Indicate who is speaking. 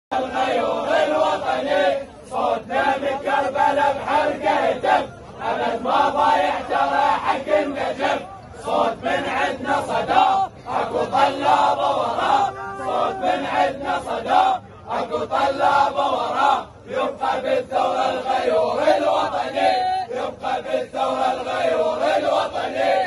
Speaker 1: الغيور الوطني صوتنا من كربلاء بحلقه يتم ابد ما ضايع ترى حق النجم صوت من عندنا صدى اكو طلابه وراه صوت من عندنا صدى اكو طلابه وراه يبقى بالثوره الغيور الوطني يبقى بالثوره الغيور الوطني